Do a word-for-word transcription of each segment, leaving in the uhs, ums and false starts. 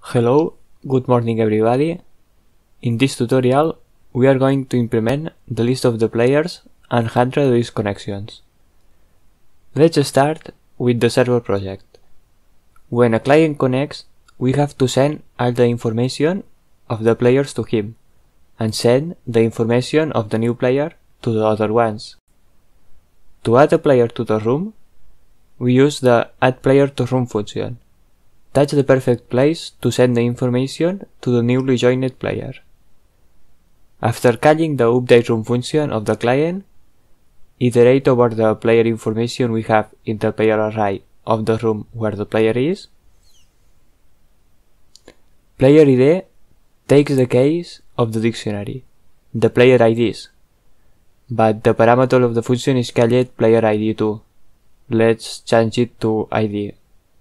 Hello, good morning everybody. In this tutorial, we are going to implement the list of the players and handle the disconnections. Let's start with the server project. When a client connects, we have to send all the information of the players to him and send the information of the new player to the other ones. To add a player to the room, we use the add player to room function. That's the perfect place to send the information to the newly joined player. After calling the update room function of the client, iterate over the player information we have in the player array of the room where the player is. Player I D takes the case of the dictionary, the player I Ds, but the parameter of the function is called player I D too. Let's change it to I D.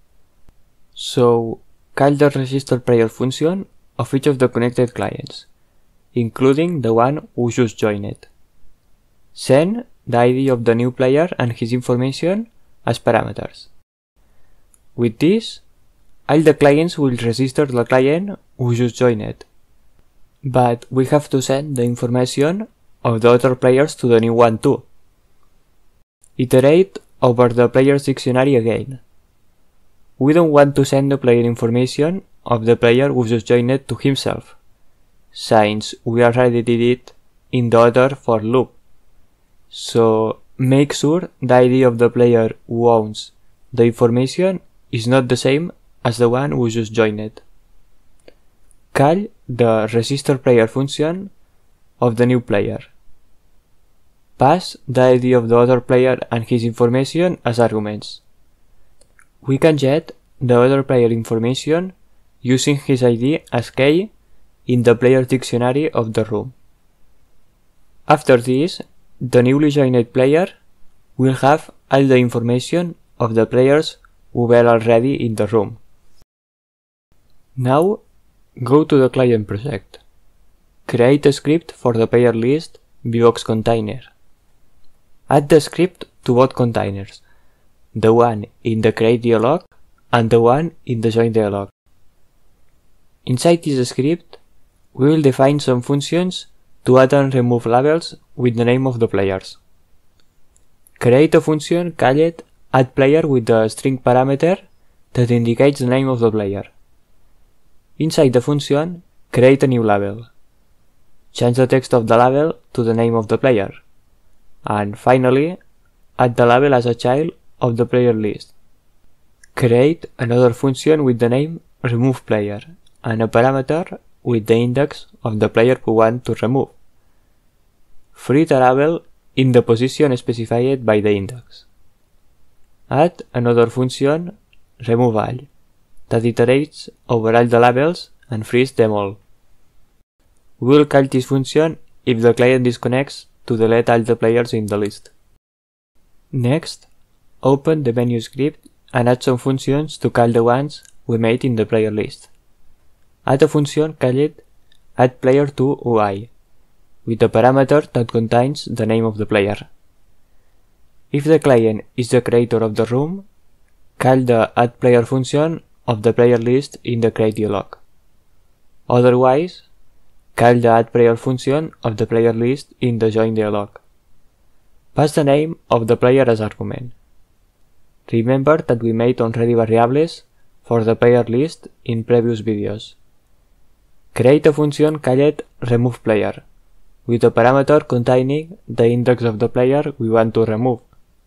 So, call the register player function of each of the connected clients, including the one who just joined. Send the I D of the new player and his information as parameters. With this, all the clients will register the client who just joined, but we have to send the information of the other players to the new one too. Iterate over the player's dictionary again. We don't want to send the player information of the player who just joined to himself, since we already did it in the other for loop. So make sure the I D of the player who owns the information is not the same as the one who just joined. Call the register player function of the new player. Pass the I D of the other player and his information as arguments. We can get the other player information using his I D as key in the player dictionary of the room. After this, the newly joined player will have all the information of the players who were already in the room. Now, go to the client project. Create a script for the player list vbox container. Add the script to both containers, the one in the create dialog and the one in the join dialog. Inside this script, we will define some functions to add and remove labels with the name of the players. Create a function called add player with the string parameter that indicates the name of the player. Inside the function, create a new label. Change the text of the label to the name of the player. And finally, add the label as a child of the player list. Create another function with the name remove player and a parameter with the index of the player we want to remove. Free the label in the position specified by the index. Add another function remove all that iterates over all the labels and frees them all. We will call this function if the client disconnects to delete all the players in the list. Next, open the menu script and add some functions to call the ones we made in the player list. Add a function called add player to U I with a parameter that contains the name of the player. If the client is the creator of the room, call the add player function of the player list in the create dialog. Otherwise, call the add player function of the player list in the join dialog. Pass the name of the player as argument. Remember that we made already variables for the player list in previous videos. Create a function called remove player with a parameter containing the index of the player we want to remove.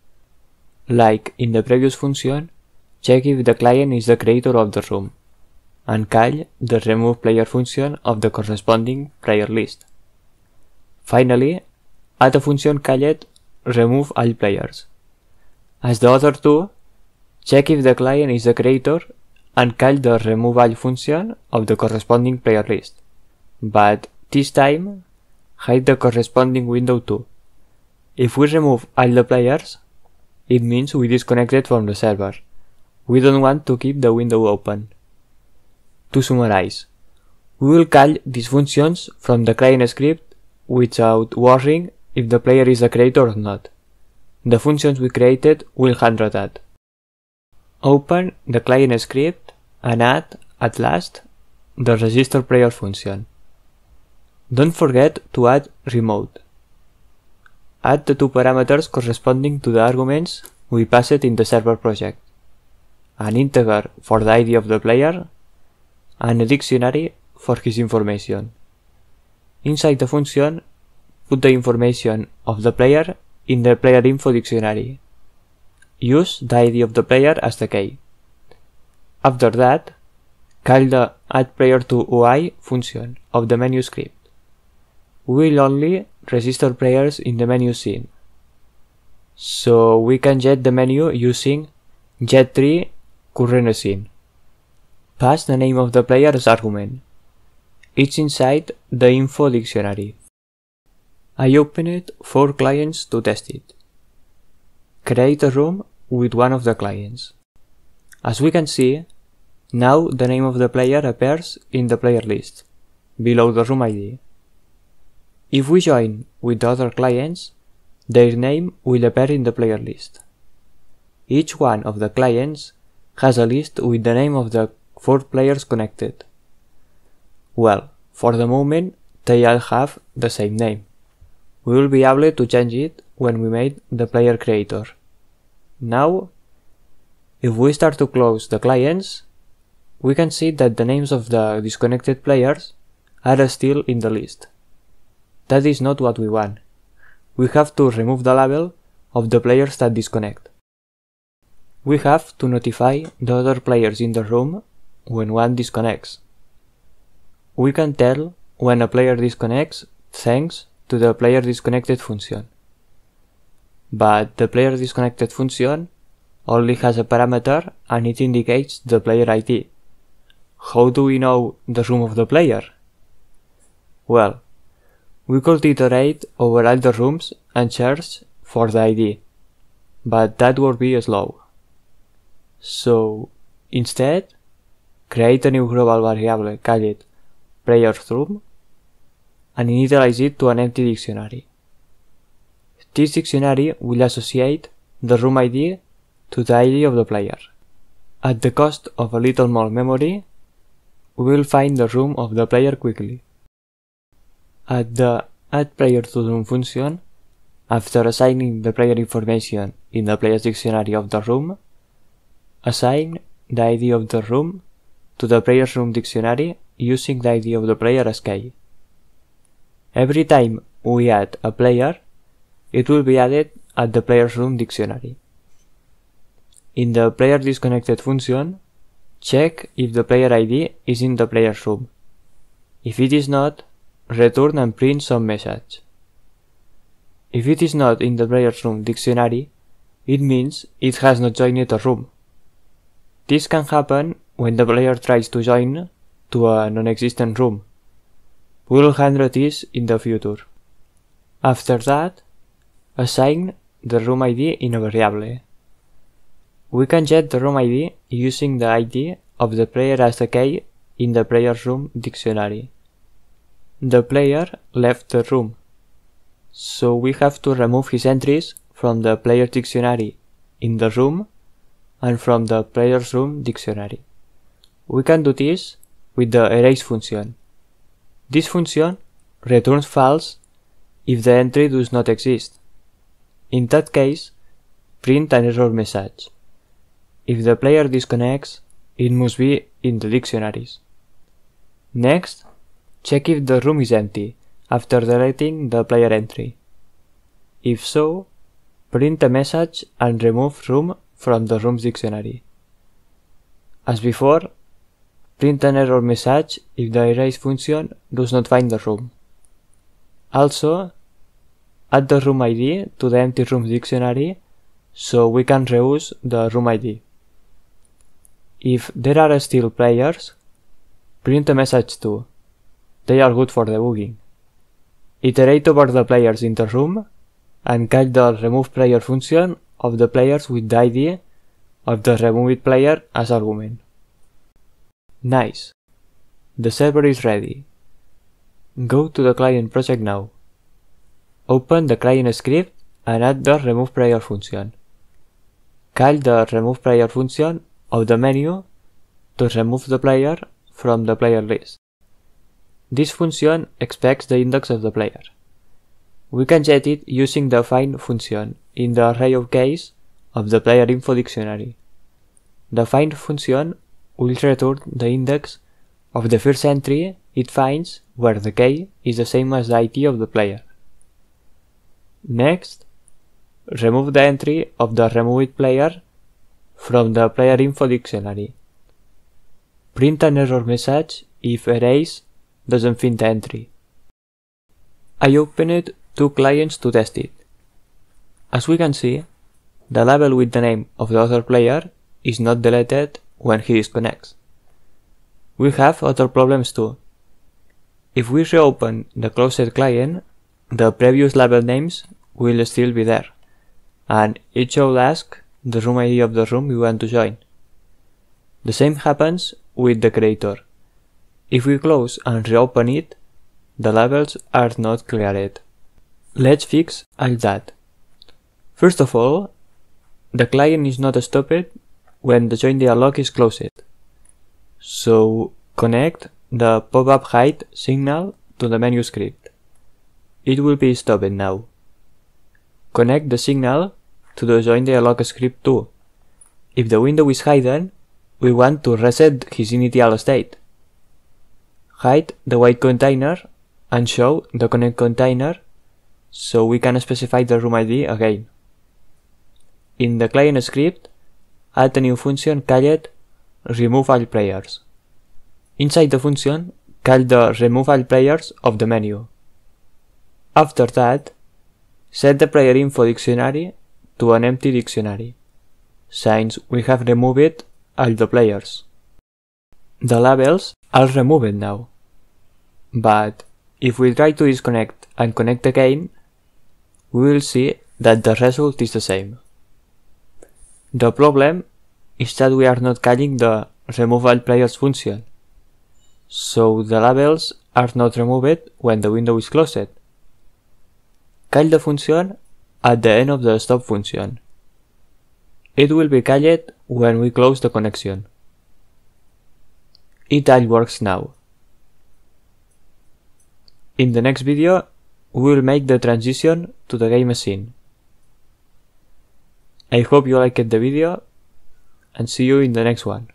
Like in the previous function, check if the client is the creator of the room and call the remove player function of the corresponding player list. Finally, add a function called remove all players. As the other two, check if the client is the creator and call the remove all function of the corresponding player list. But this time, hide the corresponding window too. If we remove all the players, it means we disconnected from the server. We don't want to keep the window open. To summarize, we will call these functions from the client script without worrying if the player is the creator or not. The functions we created will handle that. Open the client script and add, at last, the register player function. Don't forget to add remote. Add the two parameters corresponding to the arguments we passed in the server project, an integer for the I D of the player and a dictionary for his information. Inside the function, put the information of the player in the player info dictionary. Use the I D of the player as the key. After that, call the addPlayerToUI function of the menu script. We will only register players in the menu scene, so we can get the menu using getTreeCurrentScene. Pass the name of the player as argument. It's inside the info dictionary. I opened four clients to test it. Create a room with one of the clients. As we can see, now the name of the player appears in the player list, below the room I D. If we join with the other clients, their name will appear in the player list. Each one of the clients has a list with the name of the four players connected. Well, for the moment, they all have the same name. We will be able to change it when we made the player creator. Now, if we start to close the clients, we can see that the names of the disconnected players are still in the list. That is not what we want. We have to remove the label of the players that disconnect. We have to notify the other players in the room when one disconnects. We can tell when a player disconnects thanks to the player disconnected function. But the player disconnected function only has a parameter and it indicates the player I D. How do we know the room of the player? Well, we could iterate over all the rooms and search for the I D, but that would be slow. So, instead, create a new global variable called player'sRoom and initialize it to an empty dictionary. This dictionary will associate the room I D to the I D of the player. At the cost of a little more memory, we will find the room of the player quickly. At the addPlayerToRoom function, after assigning the player information in the player's dictionary of the room, assign the I D of the room to the player's room dictionary using the I D of the player as key. Every time we add a player, it will be added at the player's room dictionary. In the player disconnected function, check if the player I D is in the player's room. If it is not, return and print some message. If it is not in the player's room dictionary, it means it has not joined a room. This can happen when the player tries to join to a non-existent room. We will handle this in the future. After that, assign the room I D in a variable. We can get the room I D using the I D of the player as a key in the player's room dictionary. The player left the room, so we have to remove his entries from the player's dictionary in the room and from the player's room dictionary. We can do this with the erase function. This function returns false if the entry does not exist. In that case, print an error message. If the player disconnects, it must be in the dictionaries. Next, check if the room is empty after deleting the player entry. If so, print a message and remove room from the room's dictionary. As before, print an error message if the erase function does not find the room. Also, add the room I D to the empty room dictionary so we can reuse the room I D. If there are still players, print a message too. They are good for debugging. Iterate over the players in the room and call the remove player function of the players with the I D of the removed player as argument. Nice! The server is ready. Go to the client project now. Open the client script and add the remove player function. Call the remove player function of the menu to remove the player from the player list. This function expects the index of the player. We can get it using the find function in the array of keys of the player info dictionary. The find function will return the index of the first entry it finds where the key is the same as the I D of the player. Next, remove the entry of the removed player from the player info dictionary. Print an error message if erase doesn't fit the entry. I opened two clients to test it. As we can see, the label with the name of the other player is not deleted when he disconnects. We have other problems too. If we reopen the closed client, the previous label names will still be there, and it should ask the room I D of the room we want to join. The same happens with the creator. If we close and reopen it, the labels are not cleared. Let's fix all that. First of all, the client is not stopped when the join dialog is closed. So connect the pop-up hide signal to the menu script. It will be stopped now. Connect the signal to the join dialog script too. If the window is hidden, we want to reset his initial state. Hide the white container and show the connect container so we can specify the room I D again. In the client script, add a new function called remove all players. Inside the function, call the remove all players of the menu. After that, set the player info dictionary to an empty dictionary, since we have removed all the players. The labels are removed now, but if we try to disconnect and connect again, we will see that the result is the same. The problem is that we are not calling the remove all players function, so the labels are not removed when the window is closed. Call the function at the end of the stop function. It will be called when we close the connection. It all works now. In the next video, we will make the transition to the game scene. I hope you liked the video, and see you in the next one.